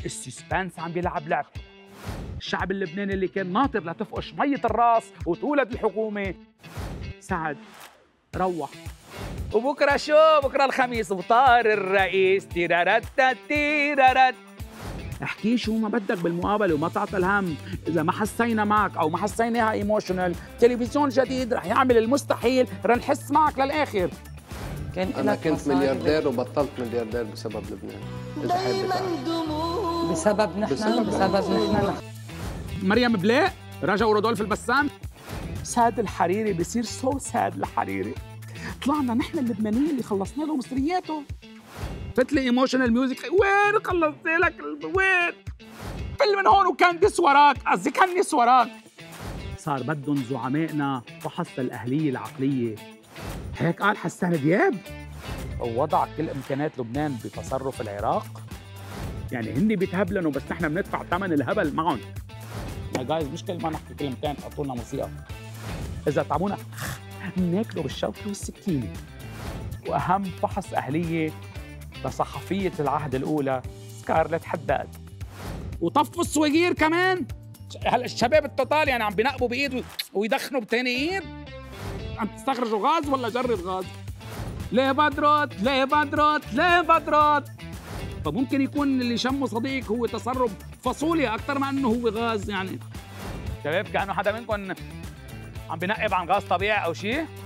السسبنس عم بيلعب لعب. الشعب اللبناني اللي كان ناطر لتفقش مية الراس وتولد الحكومة، سعد روح. وبكره شو؟ بكره الخميس وطار الرئيس تيرارت تيرارت. احكي شو ما بدك بالمقابله وما تعطي الهم. اذا ما حسينا معك او ما حسيناها ايموشنال، تلفزيون جديد رح يعمل المستحيل رنحس معك للاخر. أنا كنت ملياردير وبطلت ملياردير بسبب لبنان. إذا حابب بسبب نحن مريم بلاق، رجا ورودولف البسام. ساد الحريري بصير سو ساد الحريري. طلعنا نحن اللبنانيين اللي خلصنا له مصرياته. فتلي ايموشنال ميوزك، وين خلصت لك وين؟ فيلم من هون وكان دس وراك، قصدي كان نس وراك. صار بدهم زعمائنا فحص الأهلية العقلية. هيك قال حسان دياب. ووضع كل إمكانات لبنان بتصرف العراق. يعني هن بيتهبلنوا بس نحن بندفع ثمن الهبل معهم. يا جايز مش كل ما نحكي كلمتين تحطوا لنا موسيقى. إذا تعبونا بناكله بالشوكة والسكينة. وأهم فحص أهلية لصحفية العهد الأولى سكارلت حداد. وطفوا السواقير كمان. هلا الشباب التوتال يعني عم بينقبوا بإيد ويدخنوا بتاني إيد. عم تستخرجوا غاز ولا جرة غاز؟ ليه بدرت؟ ليه بدرت؟ ليه بدرت؟ فممكن يكون اللي شمه صديق هو تسرب فاصوليا أكثر ما إنه هو غاز يعني. شباب كأنه حدا منكم عم بينقب عن غاز طبيعي أو شيء؟